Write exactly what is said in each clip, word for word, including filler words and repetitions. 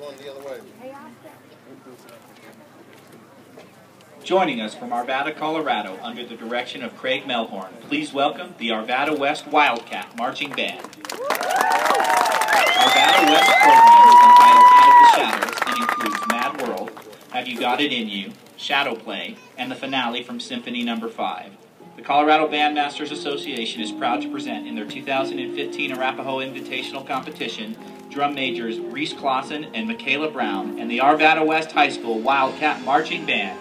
going the other way. Joining us from Arvada, Colorado, under the direction of Craig Melhorn, please welcome the Arvada West Wildcat Marching Band. Arvada West program is entitled Out of the Shadows and includes Mad World, Have You Got It In You, Shadow Play, and the finale from Symphony Number five. The Colorado Bandmasters Association is proud to present in their two thousand fifteen Arapahoe Invitational Competition drum majors Reese Clausen and Michaela Brown and the Arvada West High School Wildcat Marching Band.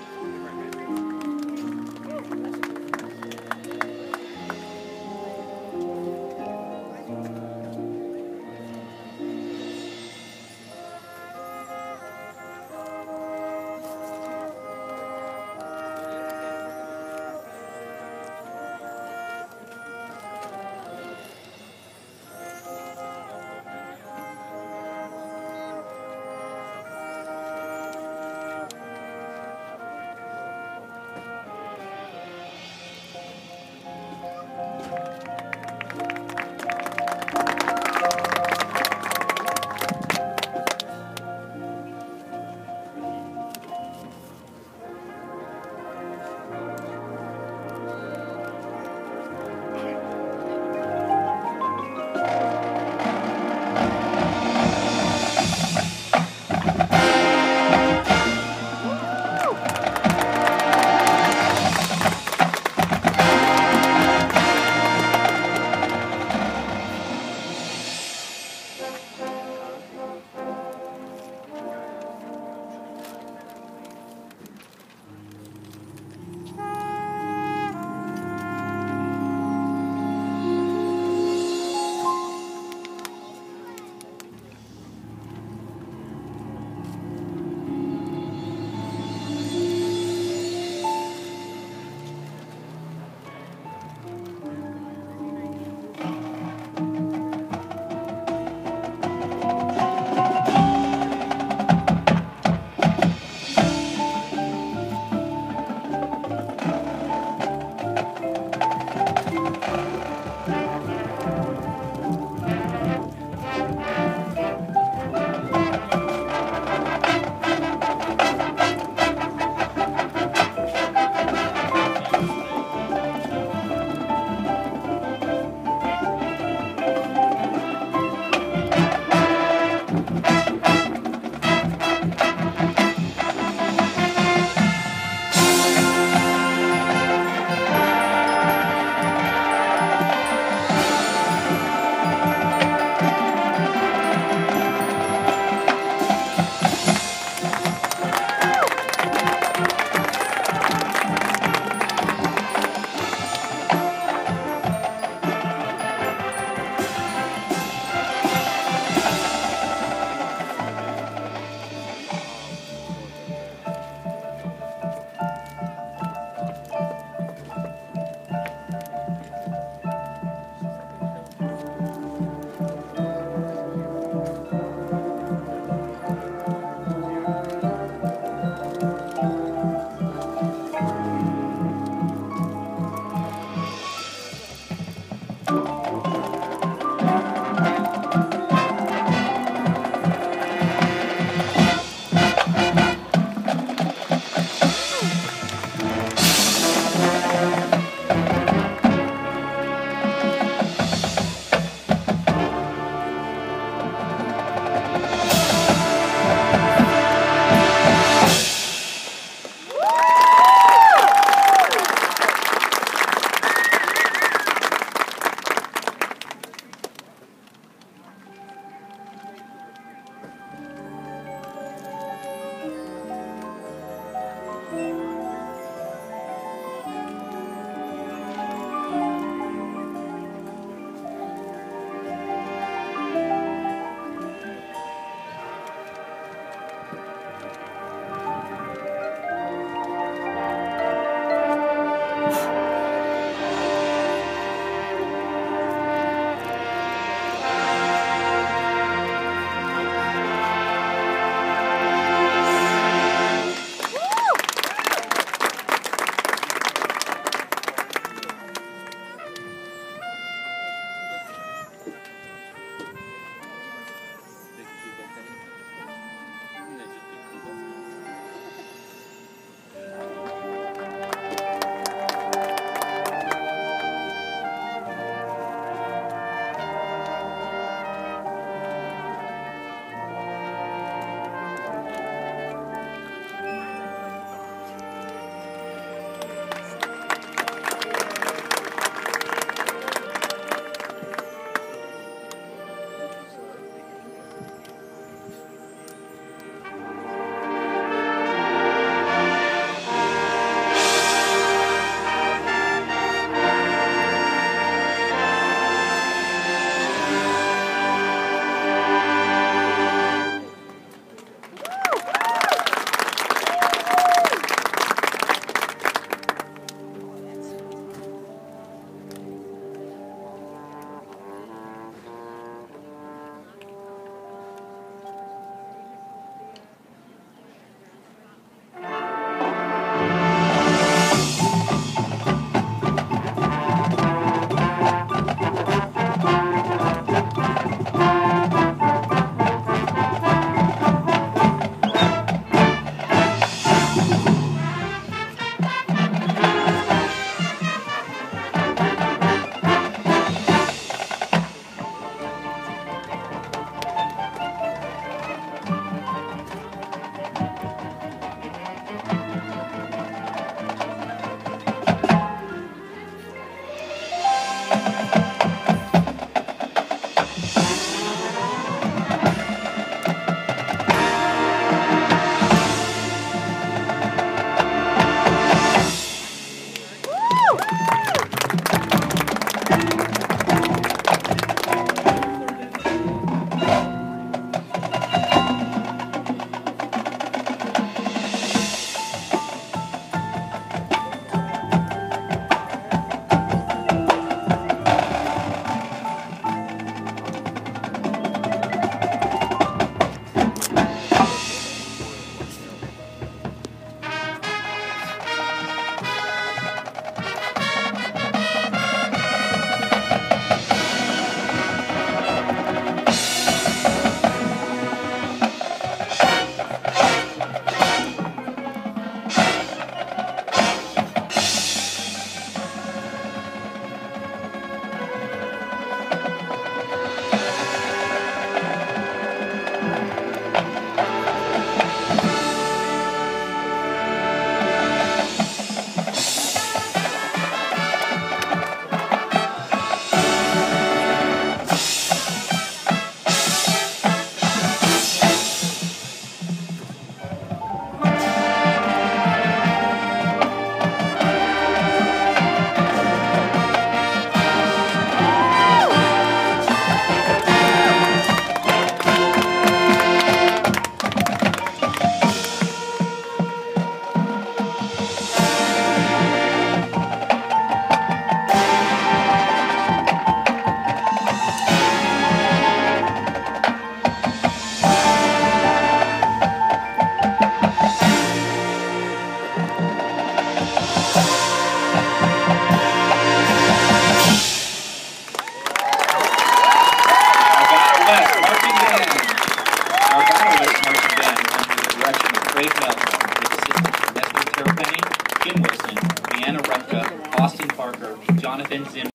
Craig Melton, with assistance from Esther Terrapini, Kim Wilson, Leanna Repka, Austin Parker, Jonathan Zim.